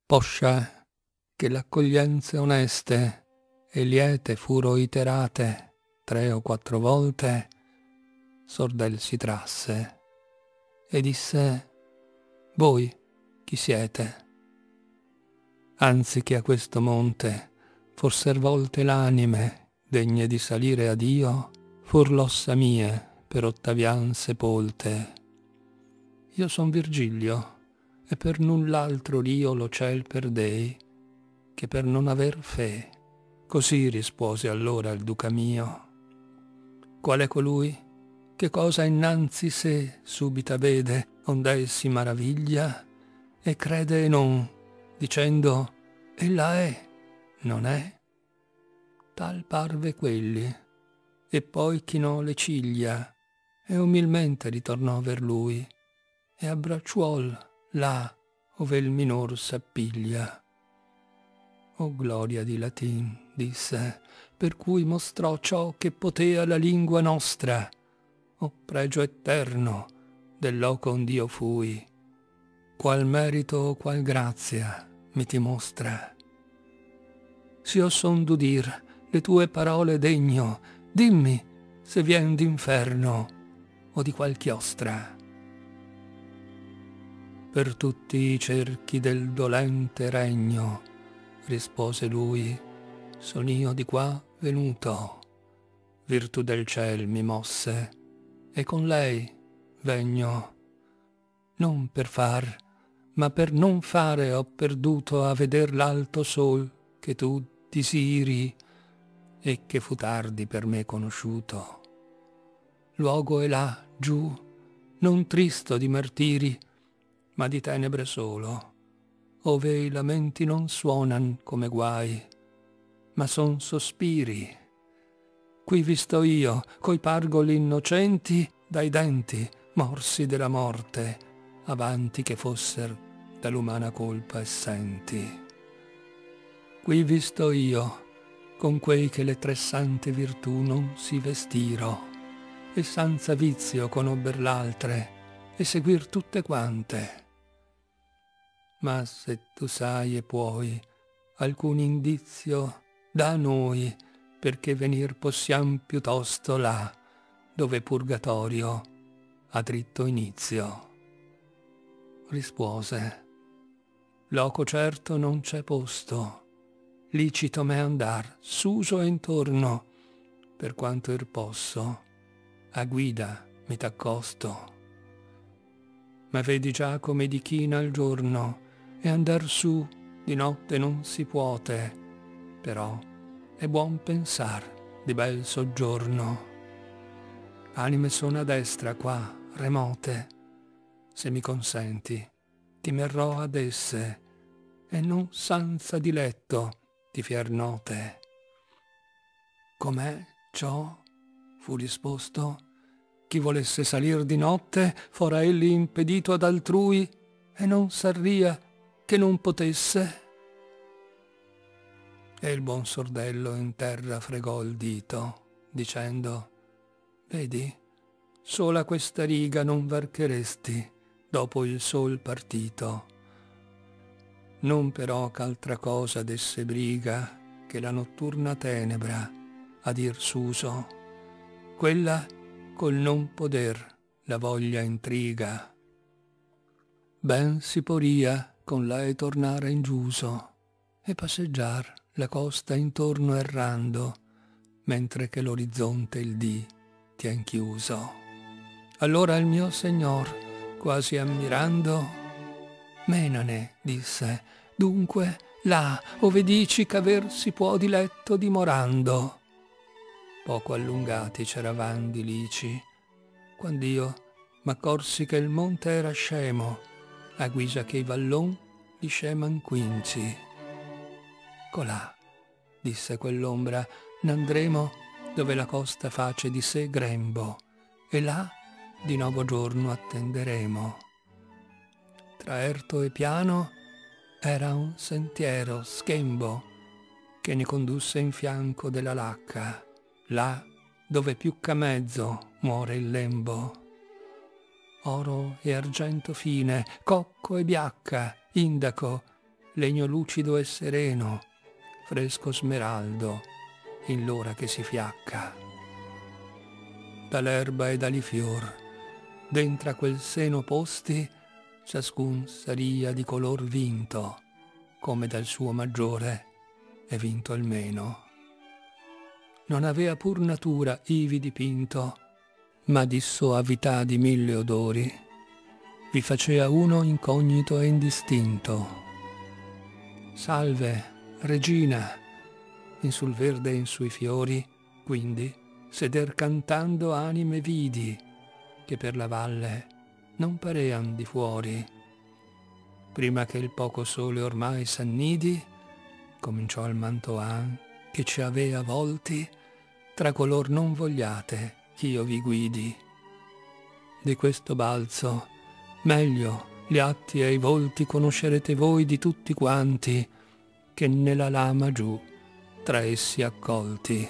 poscia che l'accoglienze oneste e liete furo iterate 3 o 4 volte, Sordel si trasse e disse: «Voi chi siete?» «Anzi che a questo monte forser volte l'anime degne di salire a Dio, fur l'ossa mie per Ottavian sepolte. Io son Virgilio, e per null'altro rio lo ciel perdei, che per non aver fe». Così rispose allora il duca mio. «Qual è colui? Che cosa innanzi sé subita vede, ond'ei si maraviglia, e crede e non, dicendo: ella è, non è?» Tal parve quelli, e poi chinò le ciglia, e umilmente ritornò ver lui, e abbracciuol là ove il minor s'appiglia. «O gloria di latin», disse, «per cui mostrò ciò che potea la lingua nostra. O pregio eterno del loco ond'io fui, qual merito o qual grazia mi ti mostra. S'io son d'udir le tue parole degno, dimmi se vien d'inferno o di qual chiostra». «Per tutti i cerchi del dolente regno», rispose lui, «son io di qua venuto. Virtù del ciel mi mosse, e con lei vegno. Non per far, ma per non fare ho perduto a veder l'alto sol che tu disiri, e che fu tardi per me conosciuto. Luogo è là, giù, non tristo di martiri, ma di tenebre solo, ove i lamenti non suonan come guai, ma son sospiri. Qui vi sto io, coi pargoli innocenti, dai denti morsi della morte, avanti che fosser dall'umana colpa essenti. Qui vi sto io, con quei che le 3 sante virtù non si vestiro, e senza vizio conobber l'altre, e seguir tutte quante. Ma se tu sai e puoi alcun indizio, da a noi, perché venir possiam piuttosto là, dove purgatorio ha dritto inizio. Rispose: «Loco certo non c'è posto, licito m'è andar s'uso e intorno, per quanto ir posso, a guida mi t'accosto. Ma vedi già come di china il giorno, e andar su di notte non si puote, però è buon pensar di bel soggiorno. Anime sono a destra qua, remote, se mi consenti ti merrò ad esse, e non sanza diletto ti fier note». «Com'è ciò?» fu risposto. «Chi volesse salir di notte, fora egli impedito ad altrui, e non sarria che non potesse?» E il buon sordello in terra fregò il dito, dicendo: «Vedi, sola questa riga non varcheresti dopo il sol partito. Non però ch'altra cosa desse briga che la notturna tenebra, a dir s'uso, quella col non poder la voglia intriga. Ben si poria con lei tornare in giuso, e passeggiar la costa intorno errando, mentre che l'orizzonte il dì tien chiuso. Allora il mio Segnor, quasi ammirando: «Menane», disse, «dunque là, ove dici ch'aver si può di letto dimorando». Poco allungati c'eravan di lici, quand'io m'accorsi che il monte era scemo, a guisa che i vallon li sceman quinci. «Colà», disse quell'ombra, «n'andremo dove la costa face di sé grembo, e là di nuovo giorno attenderemo». Tra erto e piano era un sentiero schembo che ne condusse in fianco della lacca, là dove più ch'a mezzo muore il lembo. Oro e argento fine, cocco e biacca, indaco, legno lucido e sereno, fresco smeraldo, in l'ora che si fiacca. Dall'erba e dagli fior, dentro a quel seno posti, ciascun saria di color vinto, come dal suo maggiore è vinto il meno. Non avea pur natura ivi dipinto, ma di soavità di mille odori, vi facea uno incognito e indistinto. Salve, regina, in sul verde e in sui fiori, quindi, seder cantando anime vidi, che per la valle non parean di fuori. Prima che il poco sole ormai s'annidi, cominciò il mantoan che ci avea volti, tra color non vogliate ch'io vi guidi. Di questo balzo, meglio gli atti e i volti conoscerete voi di tutti quanti, che nella lama giù tra essi accolti.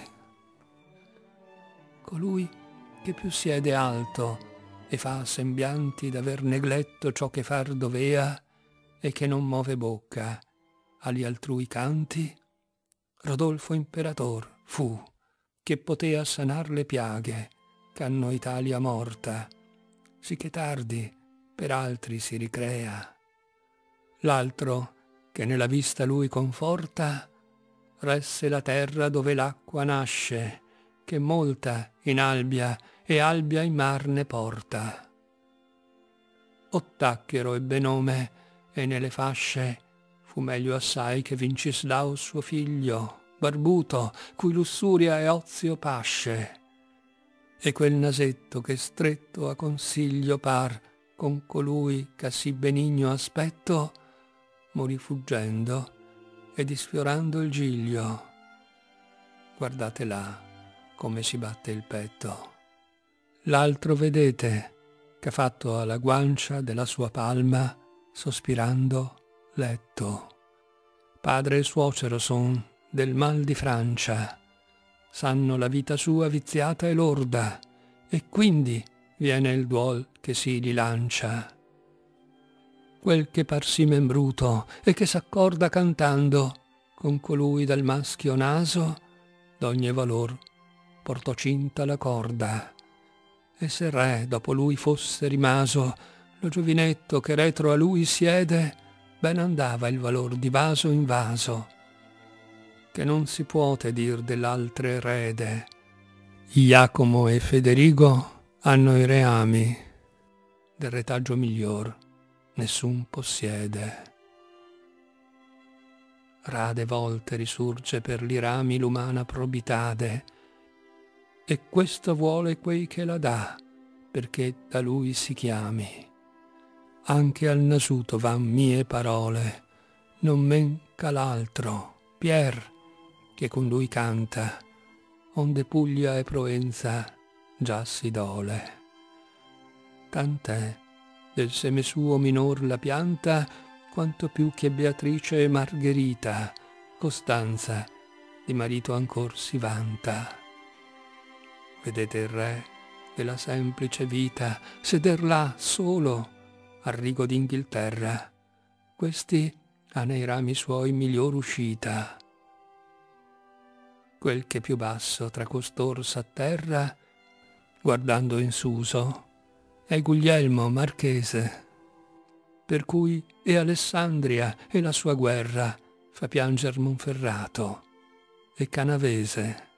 Colui che più siede alto e fa sembianti d'aver negletto ciò che far dovea e che non move bocca agli altrui canti, Rodolfo Imperator fu, che potea sanar le piaghe ch'hanno Italia morta, sì che tardi per altri si ricrea. L'altro, che nella vista lui conforta, resse la terra dove l'acqua nasce, che molta in Albia e Albia in mar ne porta. Ottacchero ebbe nome, e nelle fasce fu meglio assai che Vincislao suo figlio, barbuto, cui lussuria e ozio pasce. E quel nasetto che stretto a consiglio par con colui che sì benigno aspetto, morì fuggendo e disfiorando il giglio. Guardate là come si batte il petto. L'altro vedete che ha fatto alla guancia della sua palma, sospirando, letto. Padre e suocero son del mal di Francia, sanno la vita sua viziata e lorda, e quindi viene il duol che si gli lancia. Quel che par sì membruto e che s'accorda cantando con colui dal maschio naso, d'ogni valor portò cinta la corda. E se il re dopo lui fosse rimaso, lo giovinetto che retro a lui siede, ben andava il valor di vaso in vaso, che non si puote dir dell'altre erede. Iacomo e Federigo hanno i reami, del retaggio miglior nessun possiede. Rade volte risurge per li rami l'umana probitade, e questo vuole quei che la dà, perché da lui si chiami. Anche al nasuto van mie parole, non men che l'altro, Pier, che con lui canta, onde Puglia e Provenza già si dole. Tant'è del seme suo minor la pianta, quanto più che Beatrice e Margherita, Costanza di marito ancor si vanta. Vedete il re della semplice vita seder là solo al rigo d'Inghilterra. Questi ha nei rami suoi miglior uscita. Quel che più basso tra costor s'atterra, guardando in suso, è Guglielmo marchese, per cui è Alessandria e la sua guerra fa pianger Monferrato e Canavese.